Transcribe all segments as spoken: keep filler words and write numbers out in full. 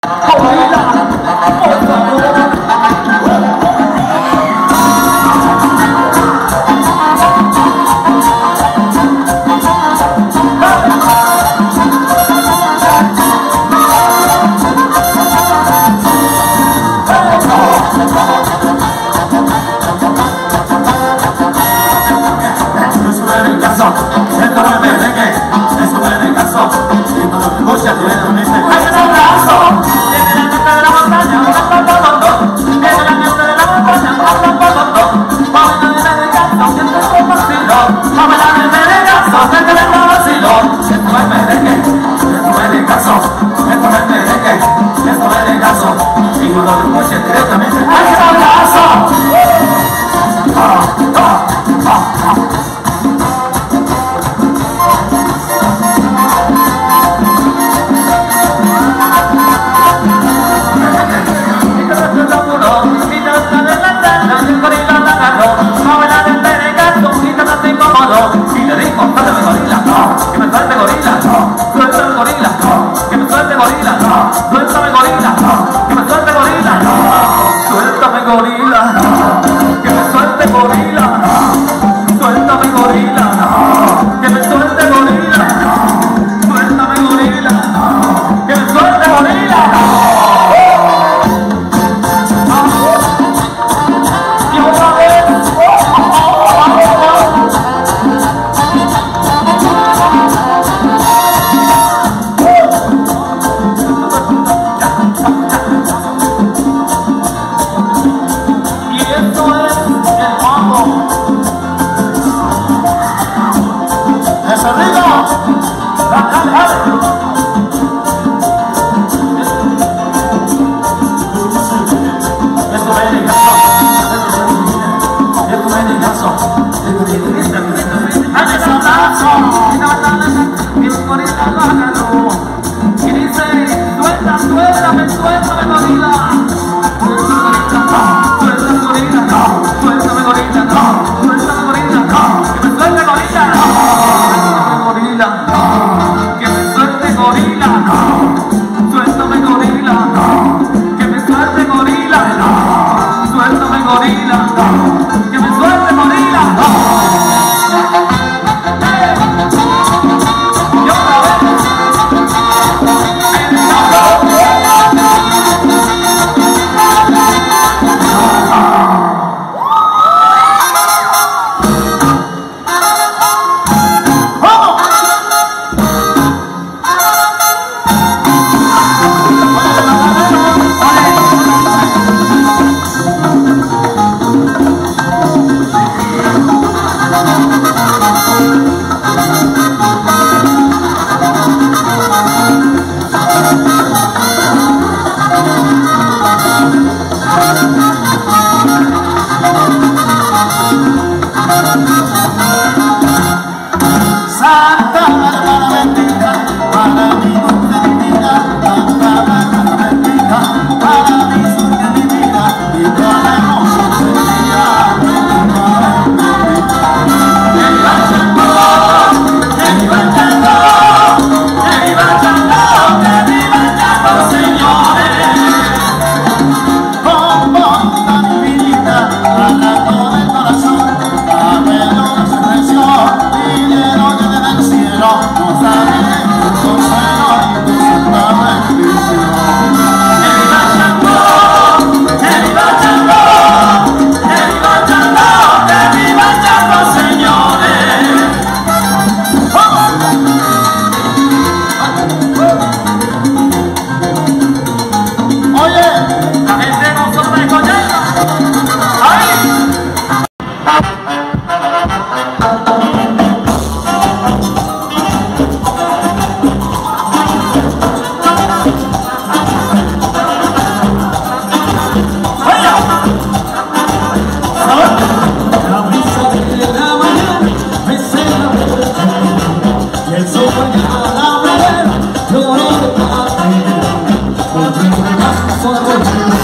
Forever,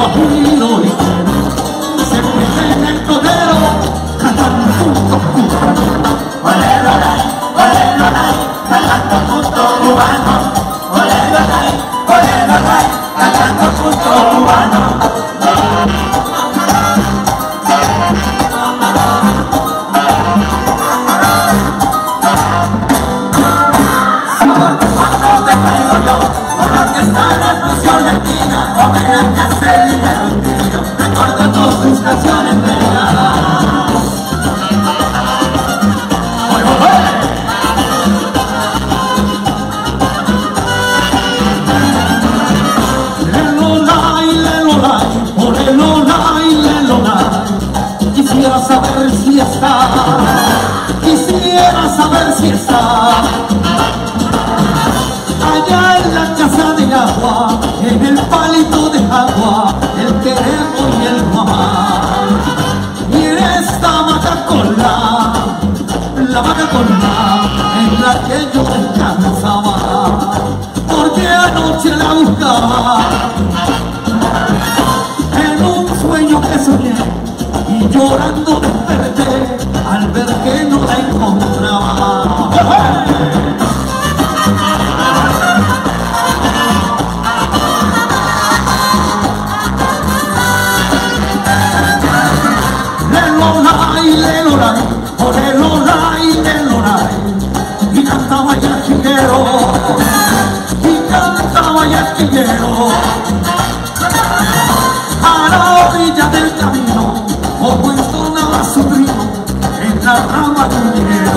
guajiro ligero, se mete en el todero, cantando punto cubano. Olé, olé, olé, olé, cantando punto cubano. Olé, olé, olé, olé, cantando punto cubano. Recuerdo todas tus canciones pegadas. ¡Oye, oye! Lelolay, lelolay, oh lelolay, lelolay. Quisiera saber si está, quisiera saber si está allá en la casa de agua, en el palito de agua, el quererlo y el mamá. Y en esta vaca con la, la vaca con la, en la que yo descansaba, porque anoche la buscaba, en un sueño que soñé, y llorando desperté, al ver que no la encontraba. Lelolay, lelolay, oh lelolay, lelolay. Y cantaba ya el chiquero, y cantaba ya el chiquero, a la orilla del camino, como entonaba su primo en la rama de un dinero.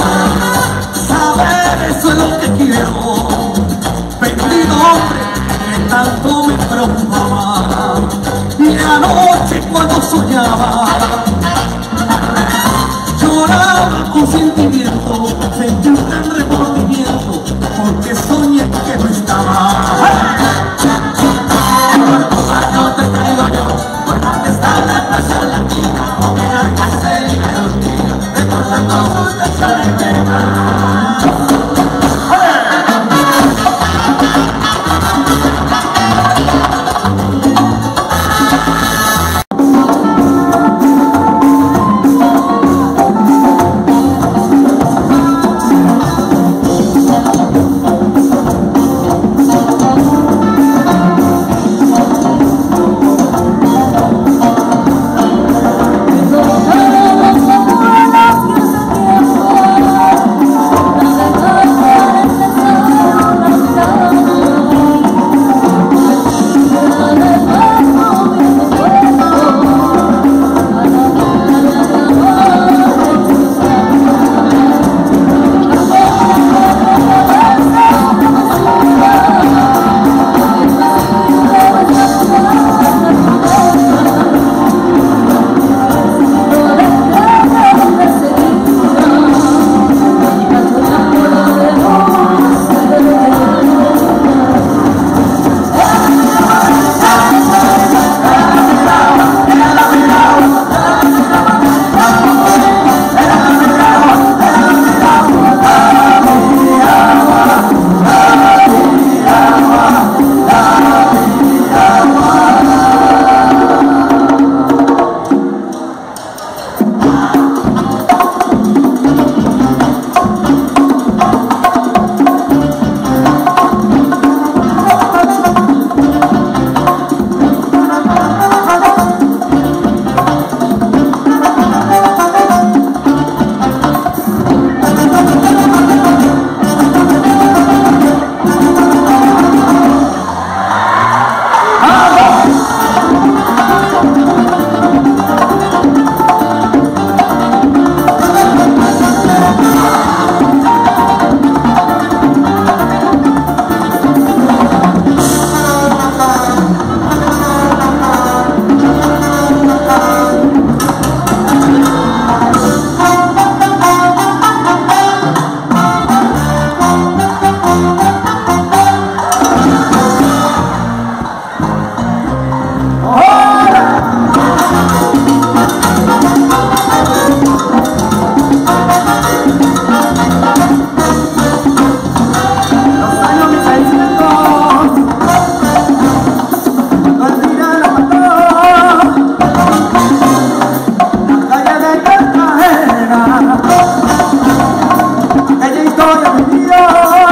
Saber eso es lo que quiero, perdido hombre, que tanto me preocupaba. Y anoche cuando soñaba, lloraba con sentimiento, sentí un gran remordimiento, porque soñé que no estaba. No te traigo yo, por donde está la plaza latina, o en la casa y los niños, recordando sus canciones pegadas. historia de mi vida.